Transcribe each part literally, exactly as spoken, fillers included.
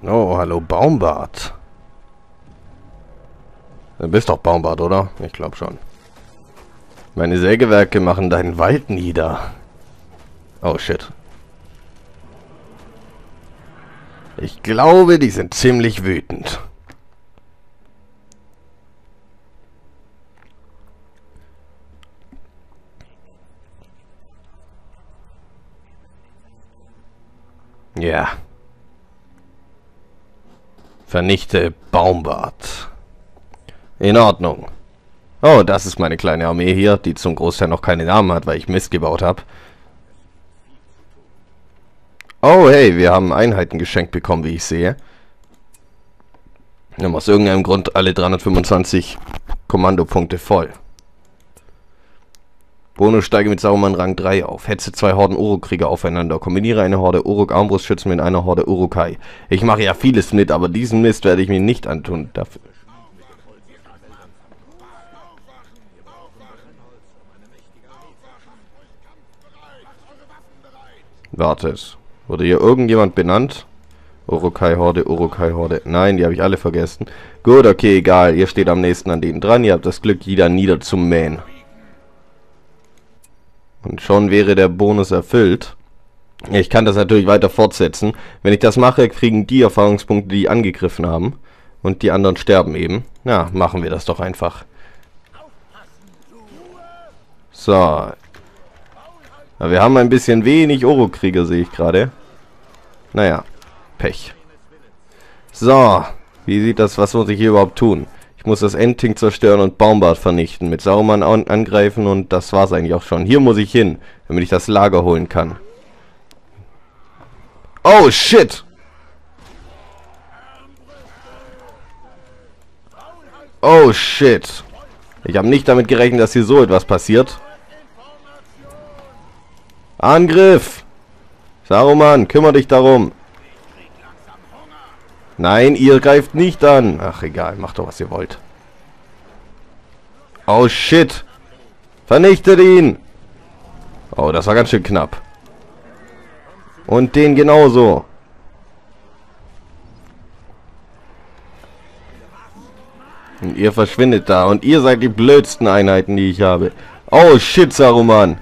Oh, hallo Baumbart. Du bist doch Baumbart, oder? Ich glaube schon. Meine Sägewerke machen deinen Wald nieder. Oh, shit. Ich glaube, die sind ziemlich wütend. Ja. Vernichte Baumbart. In Ordnung. Oh, das ist meine kleine Armee hier, die zum Großteil noch keine Namen hat, weil ich Mist gebaut habe. Oh, hey, wir haben Einheiten geschenkt bekommen, wie ich sehe. Wir haben aus irgendeinem Grund alle dreihundertfünfundzwanzig Kommandopunkte voll. Bonus steige mit Saruman Rang drei auf. Hetze zwei Horden Uruk-Krieger aufeinander. Kombiniere eine Horde Uruk-Armbrustschützen mit einer Horde Urukai. Ich mache ja vieles mit, aber diesen Mist werde ich mir nicht antun. Dafür. Wartet. Wurde hier irgendjemand benannt? Urukai-Horde, Urukai-Horde. Nein, die habe ich alle vergessen. Gut, okay, egal. Ihr steht am nächsten an denen dran. Ihr habt das Glück, jeder niederzumähen. Und schon wäre der Bonus erfüllt. Ich kann das natürlich weiter fortsetzen. Wenn ich das mache, kriegen die Erfahrungspunkte, die angegriffen haben. Und die anderen sterben eben. Ja, machen wir das doch einfach. So. Ja, wir haben ein bisschen wenig Uruk-Krieger, sehe ich gerade. Naja, Pech. So, wie sieht das, was muss ich hier überhaupt tun? Ich muss das Endting zerstören und Baumbart vernichten. Mit Saruman an angreifen und das war's eigentlich auch schon. Hier muss ich hin, damit ich das Lager holen kann. Oh, shit! Oh, shit! Ich habe nicht damit gerechnet, dass hier so etwas passiert. Angriff! Saruman, kümmere dich darum. Nein, ihr greift nicht an. Ach, egal, macht doch, was ihr wollt. Oh, shit. Vernichtet ihn. Oh, das war ganz schön knapp. Und den genauso. Und ihr verschwindet da. Und ihr seid die blödsten Einheiten, die ich habe. Oh, shit, Saruman.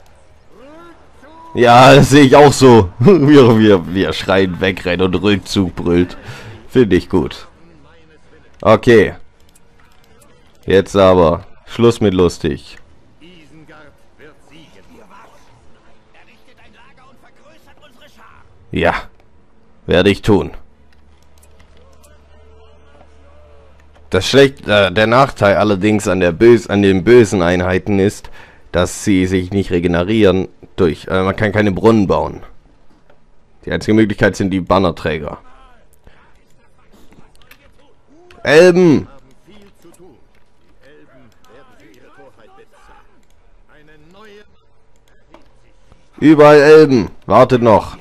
Ja, das sehe ich auch so. wir, wir, wir schreien, wegrennen und Rückzug brüllt. Finde ich gut. Okay. Jetzt aber. Schluss mit lustig. Ja. Werde ich tun. Das schlecht, äh, der Nachteil allerdings an, der Bös an den bösen Einheiten ist, dass sie sich nicht regenerieren. Durch, äh, man kann keine Brunnen bauen. Die einzige Möglichkeit sind die Bannerträger. Elben! Überall Elben! Wartet noch!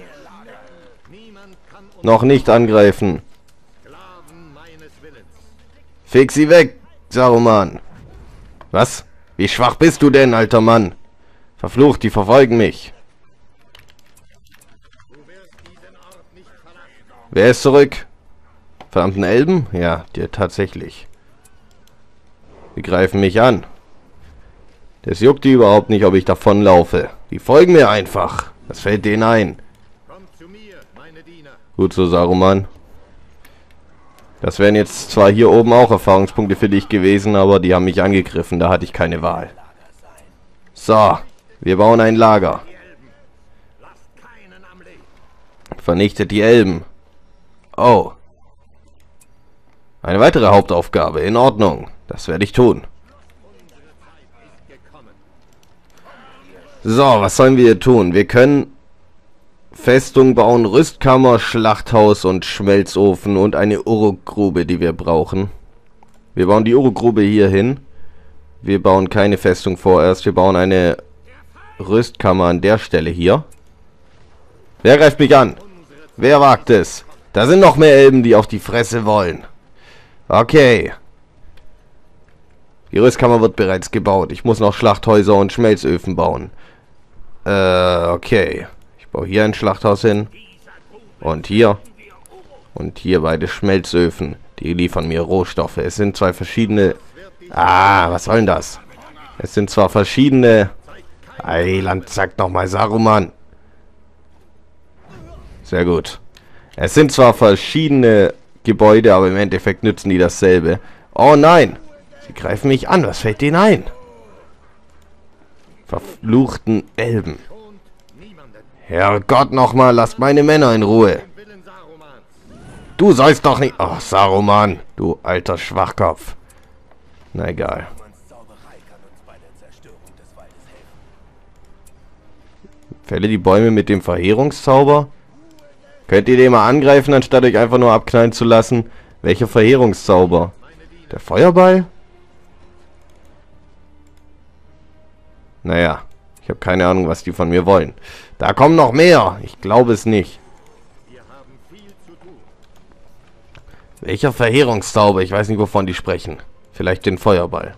Noch nicht angreifen! Fix sie weg, Saruman! Was? Wie schwach bist du denn, alter Mann? Verflucht, die verfolgen mich. Wer ist zurück? Verdammten Elben? Ja, dir tatsächlich. Die greifen mich an. Das juckt die überhaupt nicht, ob ich davonlaufe. Die folgen mir einfach. Das fällt denen ein. Gut so, Saruman. Das wären jetzt zwar hier oben auch Erfahrungspunkte für dich gewesen, aber die haben mich angegriffen. Da hatte ich keine Wahl. So. Wir bauen ein Lager. Vernichtet die Elben. Oh. Eine weitere Hauptaufgabe. In Ordnung. Das werde ich tun. So, was sollen wir hier tun? Wir können Festung bauen, Rüstkammer, Schlachthaus und Schmelzofen und eine Uruk-Grube, die wir brauchen. Wir bauen die Uruk-Grube hier hin. Wir bauen keine Festung vorerst. Wir bauen eine Rüstkammer an der Stelle hier. Wer greift mich an? Wer wagt es? Da sind noch mehr Elben, die auf die Fresse wollen. Okay. Die Rüstkammer wird bereits gebaut. Ich muss noch Schlachthäuser und Schmelzöfen bauen. Äh, okay. Ich baue hier ein Schlachthaus hin. Und hier. Und hier beide Schmelzöfen. Die liefern mir Rohstoffe. Es sind zwei verschiedene... Ah, was soll denn das? Es sind zwar verschiedene... Eiland, sag nochmal Saruman. Sehr gut. Es sind zwar verschiedene Gebäude, aber im Endeffekt nützen die dasselbe. Oh nein! Sie greifen mich an. Was fällt denen ein? Verfluchten Elben. Herrgott nochmal, lasst meine Männer in Ruhe. Du sollst doch nicht... Ach, Saruman, du alter Schwachkopf. Na egal. Fälle die Bäume mit dem Verheerungszauber? Könnt ihr den mal angreifen, anstatt euch einfach nur abknallen zu lassen? Welcher Verheerungszauber? Der Feuerball? Naja, ich habe keine Ahnung, was die von mir wollen. Da kommen noch mehr. Ich glaube es nicht. Welcher Verheerungszauber? Ich weiß nicht, wovon die sprechen. Vielleicht den Feuerball.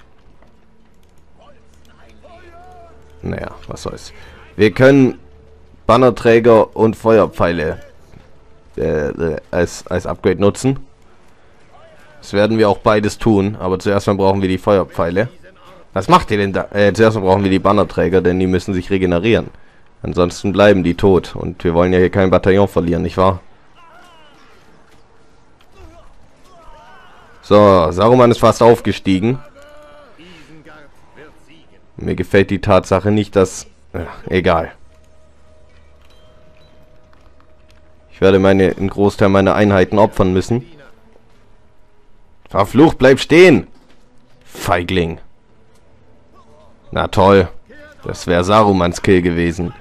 Naja, was soll's. Wir können Bannerträger und Feuerpfeile äh, als, als Upgrade nutzen. Das werden wir auch beides tun, aber zuerst mal brauchen wir die Feuerpfeile. Was macht ihr denn da? Äh, zuerst mal brauchen wir die Bannerträger, denn die müssen sich regenerieren. Ansonsten bleiben die tot. Und wir wollen ja hier kein Bataillon verlieren, nicht wahr? So, Saruman ist fast aufgestiegen. Mir gefällt die Tatsache nicht, dass... Ja, egal. Ich werde meine, einen Großteil meiner Einheiten opfern müssen. Verflucht, bleib stehen! Feigling. Na toll. Das wäre Sarumans Kill gewesen.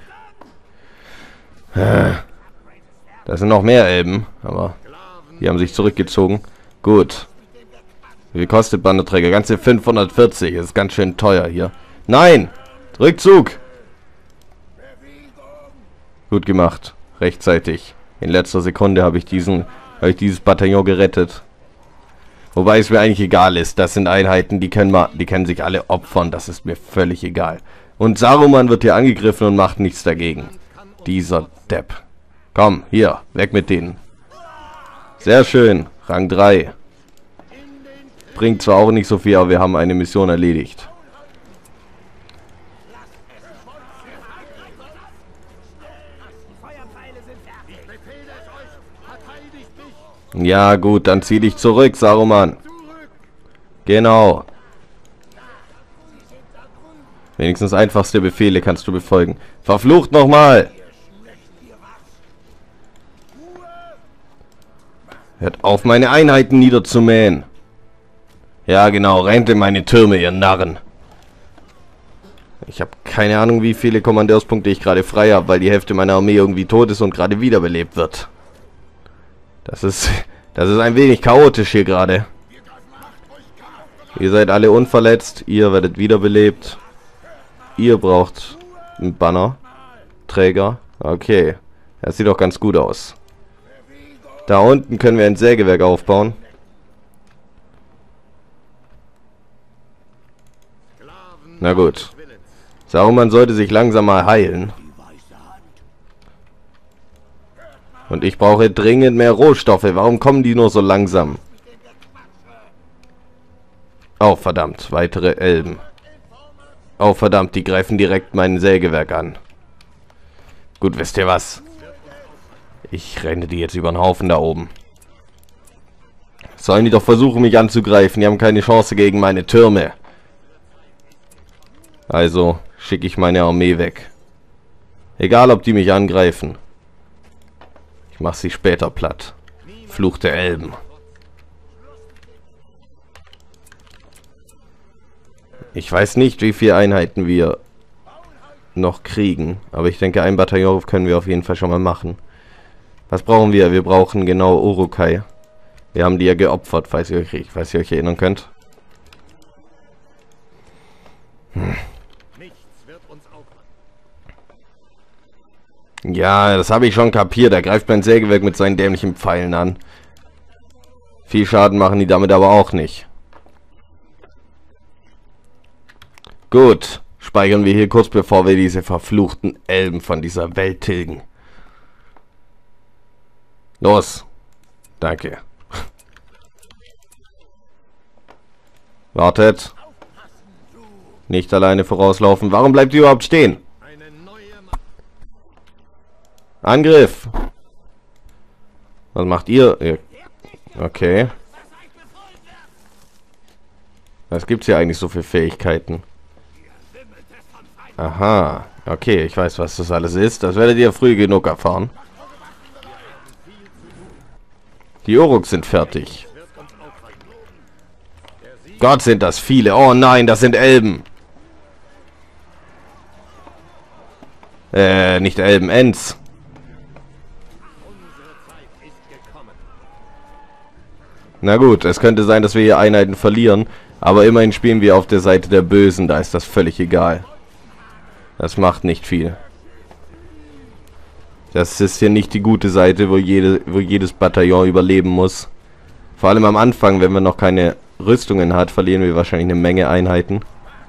Da sind noch mehr Elben, aber die haben sich zurückgezogen. Gut. Wie viel kostet Bannerträger? Ganze fünfhundertvierzig. Das ist ganz schön teuer hier. Nein! Rückzug! Gut gemacht. Rechtzeitig. In letzter Sekunde habe ich diesen, habe ich dieses Bataillon gerettet. Wobei es mir eigentlich egal ist. Das sind Einheiten, die können, ma die können sich alle opfern. Das ist mir völlig egal. Und Saruman wird hier angegriffen und macht nichts dagegen. Dieser Depp. Komm, hier. Weg mit denen. Sehr schön. Rang drei. Bringt zwar auch nicht so viel, aber wir haben eine Mission erledigt. Ja gut, dann zieh dich zurück, Saruman. Genau. Wenigstens einfachste Befehle kannst du befolgen. Verflucht nochmal! Hört auf, meine Einheiten niederzumähen. Ja genau, rennt in meine Türme, ihr Narren. Ich habe keine Ahnung, wie viele Kommandeurspunkte ich gerade frei habe, weil die Hälfte meiner Armee irgendwie tot ist und gerade wiederbelebt wird. Das ist, das ist ein wenig chaotisch hier gerade. Ihr seid alle unverletzt, ihr werdet wiederbelebt. Ihr braucht einen Bannerträger. Okay, das sieht doch ganz gut aus. Da unten können wir ein Sägewerk aufbauen. Na gut. Saruman sollte sich langsam mal heilen. Und ich brauche dringend mehr Rohstoffe. Warum kommen die nur so langsam? Oh, verdammt. Weitere Elben. Oh, verdammt. Die greifen direkt mein Sägewerk an. Gut, wisst ihr was? Ich renne die jetzt über den Haufen da oben. Sollen die doch versuchen, mich anzugreifen. Die haben keine Chance gegen meine Türme. Also schicke ich meine Armee weg. Egal, ob die mich angreifen. Ich mache sie später platt. Fluch der Elben. Ich weiß nicht, wie viele Einheiten wir noch kriegen. Aber ich denke, ein Bataillon können wir auf jeden Fall schon mal machen. Was brauchen wir? Wir brauchen genau Uruk-hai. Wir haben die ja geopfert, falls ihr euch, falls ihr euch erinnern könnt. Hm. Ja, das habe ich schon kapiert. Er greift mein Sägewerk mit seinen dämlichen Pfeilen an. Viel Schaden machen die damit aber auch nicht. Gut, speichern wir hier kurz, bevor wir diese verfluchten Elben von dieser Welt tilgen. Los, Danke. Wartet. Nicht alleine vorauslaufen. Warum bleibt ihr überhaupt stehen? Angriff. Was macht ihr? Okay. Was gibt's hier eigentlich so für Fähigkeiten? Aha. Okay, ich weiß, was das alles ist. Das werdet ihr früh genug erfahren. Die Uruks sind fertig. Gott, sind das viele. Oh nein, das sind Elben. Äh, nicht Elben, Ents. Na gut, es könnte sein, dass wir hier Einheiten verlieren. Aber immerhin spielen wir auf der Seite der Bösen. Da ist das völlig egal. Das macht nicht viel. Das ist hier nicht die gute Seite, wo, jede, wo jedes Bataillon überleben muss. Vor allem am Anfang, wenn man noch keine Rüstungen hat, verlieren wir wahrscheinlich eine Menge Einheiten.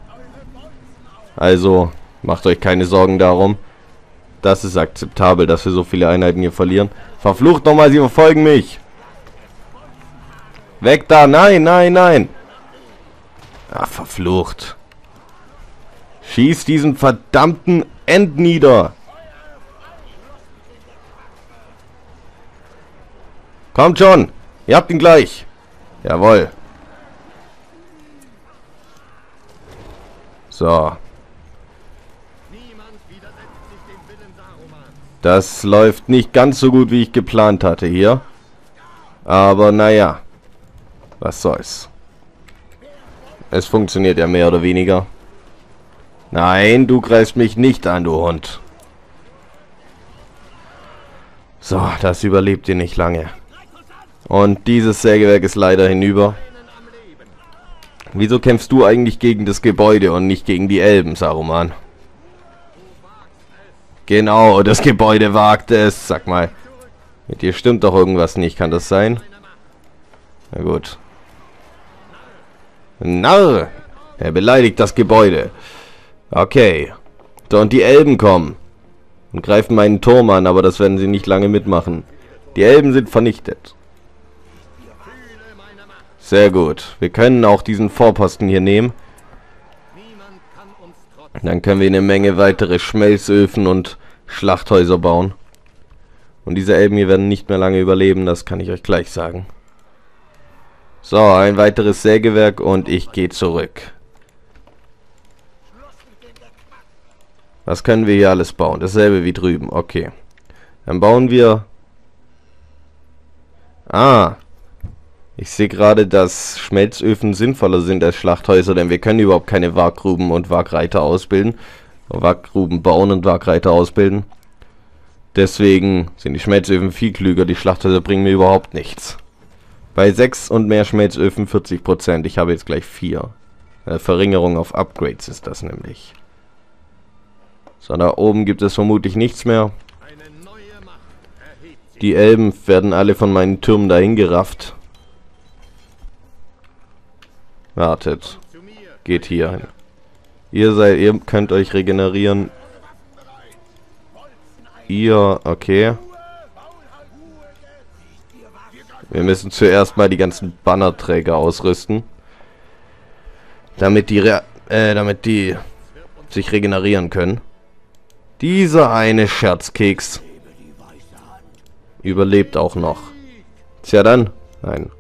Also, macht euch keine Sorgen darum. Das ist akzeptabel, dass wir so viele Einheiten hier verlieren. Verflucht nochmal, sie verfolgen mich! Weg da! Nein, nein, nein! Ach, verflucht. Schieß diesen verdammten End nieder! Kommt schon! Ihr habt ihn gleich! Jawohl. So. Das läuft nicht ganz so gut, wie ich geplant hatte hier. Aber naja. Was soll's. Es funktioniert ja mehr oder weniger. Nein, du greifst mich nicht an, du Hund. So, das überlebt ihr nicht lange. Und dieses Sägewerk ist leider hinüber. Wieso kämpfst du eigentlich gegen das Gebäude und nicht gegen die Elben, Saruman? Genau, das Gebäude wagt es. Sag mal, mit dir stimmt doch irgendwas nicht, kann das sein? Na gut. Narr! Er beleidigt das Gebäude. Okay. So, und die Elben kommen. Und greifen meinen Turm an, aber das werden sie nicht lange mitmachen. Die Elben sind vernichtet. Sehr gut. Wir können auch diesen Vorposten hier nehmen. Dann können wir eine Menge weitere Schmelzöfen und Schlachthäuser bauen. Und diese Elben hier werden nicht mehr lange überleben, das kann ich euch gleich sagen. So, ein weiteres Sägewerk und ich gehe zurück. Was können wir hier alles bauen? Dasselbe wie drüben. Okay. Dann bauen wir... Ah. Ich sehe gerade, dass Schmelzöfen sinnvoller sind als Schlachthäuser, denn wir können überhaupt keine Waggruben und Waagreiter ausbilden. Waggruben bauen und Waagreiter ausbilden. Deswegen sind die Schmelzöfen viel klüger. Die Schlachthäuser bringen mir überhaupt nichts. Bei sechs und mehr Schmelzöfen vierzig Prozent. Ich habe jetzt gleich vier. Eine Verringerung auf Upgrades ist das nämlich. So, da oben gibt es vermutlich nichts mehr. Die Elben werden alle von meinen Türmen dahin gerafft. Wartet. Geht hier hin. Ihr seid, ihr könnt euch regenerieren. Ihr, okay. Wir müssen zuerst mal die ganzen Bannerträger ausrüsten. Damit die, Re äh, damit die sich regenerieren können. Dieser eine Scherzkeks überlebt auch noch. Tja dann. Nein.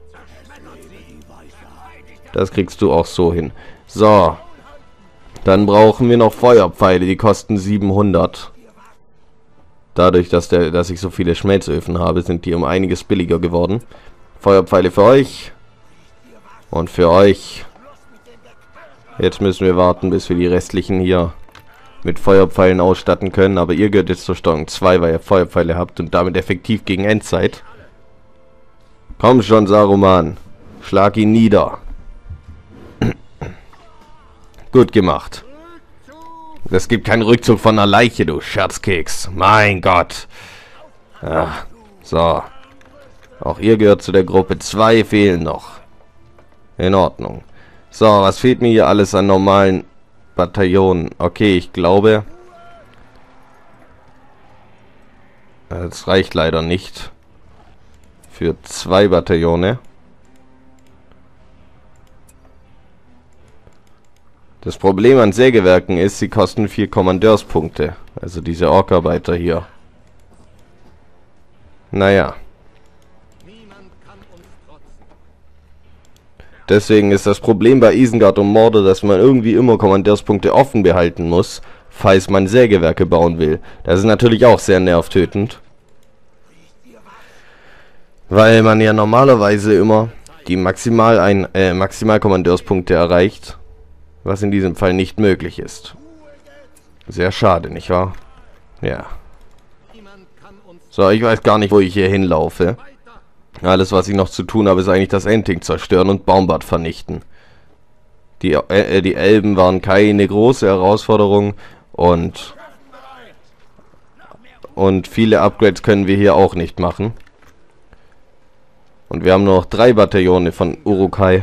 Das kriegst du auch so hin. So. Dann brauchen wir noch Feuerpfeile. Die kosten siebenhundert. Dadurch, dass, der, dass ich so viele Schmelzöfen habe, sind die um einiges billiger geworden. Feuerpfeile für euch. Und für euch. Jetzt müssen wir warten, bis wir die restlichen hier mit Feuerpfeilen ausstatten können. Aber ihr gehört jetzt zur Steuerung zwei, weil ihr Feuerpfeile habt und damit effektiv gegen End seid. Komm schon, Saruman. Schlag ihn nieder. Gut gemacht. Es gibt keinen Rückzug von einer Leiche, du Scherzkeks. Mein Gott. Ja, so. Auch ihr gehört zu der Gruppe. Zwei fehlen noch. In Ordnung. So, was fehlt mir hier alles an normalen Bataillonen? Okay, ich glaube... Das reicht leider nicht. Für zwei Bataillone. Das Problem an Sägewerken ist, sie kosten vier Kommandeurspunkte. Also diese Orkarbeiter hier. Naja. Deswegen ist das Problem bei Isengard und Mordor, dass man irgendwie immer Kommandeurspunkte offen behalten muss, falls man Sägewerke bauen will. Das ist natürlich auch sehr nervtötend. Weil man ja normalerweise immer die maximal ein äh, maximal Kommandeurspunkte erreicht, was in diesem Fall nicht möglich ist. Sehr schade, nicht wahr? Ja. So, ich weiß gar nicht, wo ich hier hinlaufe. Alles, was ich noch zu tun habe, ist eigentlich das Ending zerstören und Baumbad vernichten. Die, äh, die Elben waren keine große Herausforderung und und viele Upgrades können wir hier auch nicht machen. Und wir haben nur noch drei Bataillone von Uruk-hai.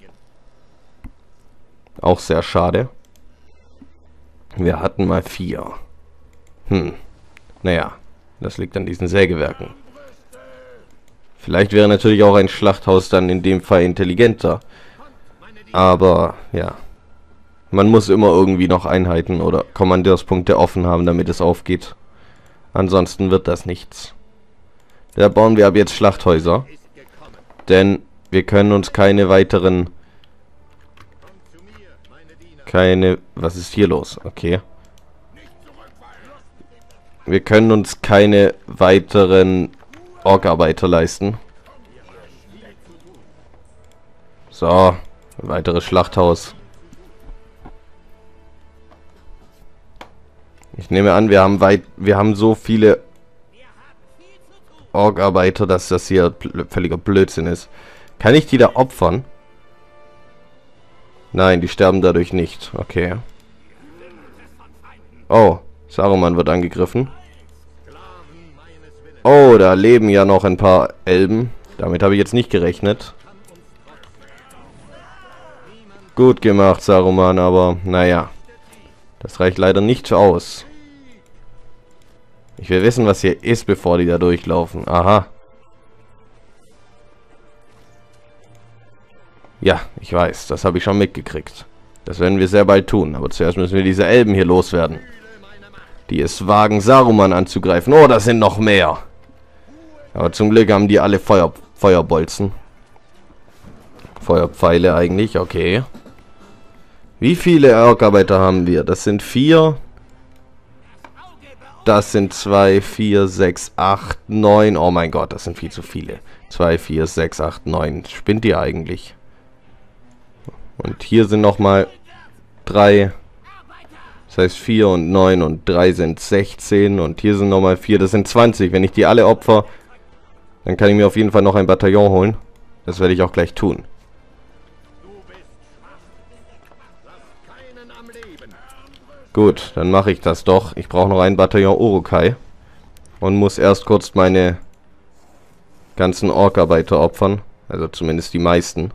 Auch sehr schade. Wir hatten mal vier. Hm. Naja, das liegt an diesen Sägewerken. Vielleicht wäre natürlich auch ein Schlachthaus dann in dem Fall intelligenter. Aber, ja. Man muss immer irgendwie noch Einheiten oder Kommandeurspunkte offen haben, damit es aufgeht. Ansonsten wird das nichts. Da bauen wir ab jetzt Schlachthäuser. Denn wir können uns keine weiteren... Keine... Was ist hier los? Okay. Wir können uns keine weiteren Orkarbeiter leisten. So. Ein weiteres Schlachthaus. Ich nehme an, wir haben weit... Wir haben so viele Orkarbeiter, dass das hier völliger Blödsinn ist. Kann ich die da opfern? Nein, die sterben dadurch nicht. Okay. Oh, Saruman wird angegriffen. Oh, da leben ja noch ein paar Elben. Damit habe ich jetzt nicht gerechnet. Gut gemacht, Saruman, aber naja. Das reicht leider nicht aus. Ich will wissen, was hier ist, bevor die da durchlaufen. Aha. Ja, ich weiß. Das habe ich schon mitgekriegt. Das werden wir sehr bald tun. Aber zuerst müssen wir diese Elben hier loswerden. Die es wagen, Saruman anzugreifen. Oh, das sind noch mehr. Aber zum Glück haben die alle Feuer, Feuerbolzen. Feuerpfeile eigentlich. Okay. Wie viele Orkarbeiter haben wir? Das sind vier. Das sind zwei, vier, sechs, acht, neun. Oh mein Gott, das sind viel zu viele. zwei, vier, sechs, acht, neun. Spinnt ihr eigentlich? Und hier sind nochmal drei. Das heißt vier und neun und drei sind sechzehn. Und hier sind nochmal vier. Das sind zwanzig. Wenn ich die alle opfer, dann kann ich mir auf jeden Fall noch ein Bataillon holen. Das werde ich auch gleich tun. Gut, dann mache ich das doch. Ich brauche noch ein Bataillon Uruk-hai. Und muss erst kurz meine ganzen Orkarbeiter opfern. Also zumindest die meisten.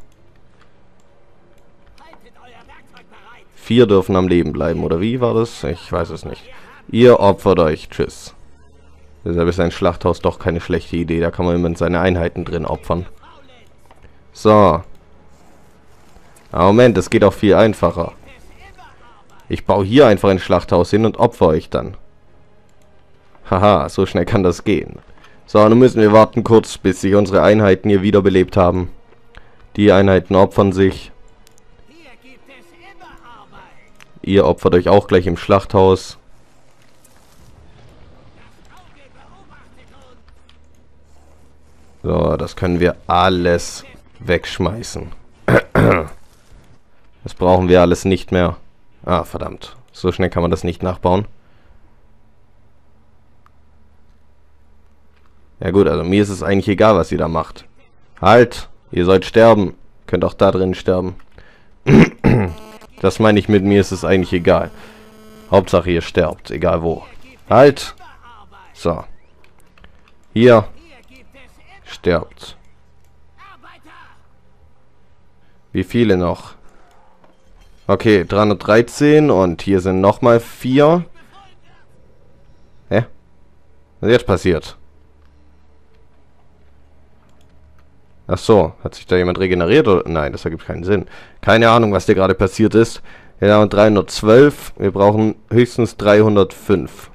Vier dürfen am Leben bleiben, oder wie war das? Ich weiß es nicht. Ihr opfert euch. Tschüss. Deshalb ist ein Schlachthaus doch keine schlechte Idee. Da kann man immer seine Einheiten drin opfern. So. Aber Moment, das geht auch viel einfacher. Ich baue hier einfach ein Schlachthaus hin und opfer euch dann. Haha, so schnell kann das gehen. So, nun müssen wir warten kurz, bis sich unsere Einheiten hier wiederbelebt haben. Die Einheiten opfern sich. Ihr opfert euch auch gleich im Schlachthaus. So, das können wir alles wegschmeißen. Das brauchen wir alles nicht mehr. Ah, verdammt. So schnell kann man das nicht nachbauen. Ja gut, also mir ist es eigentlich egal, was ihr da macht. Halt! Ihr sollt sterben. Könnt auch da drin sterben. Das meine ich mit mir, ist es eigentlich egal. Hauptsache ihr sterbt, egal wo. Halt! So. Hier. Sterbt. Wie viele noch? Okay, dreihundertdreizehn und hier sind nochmal vier. Hä? Was ist jetzt passiert? Ach so, hat sich da jemand regeneriert oder? Nein, das ergibt keinen Sinn. Keine Ahnung, was dir gerade passiert ist. Wir haben dreihundertzwölf, wir brauchen höchstens dreihundertfünf.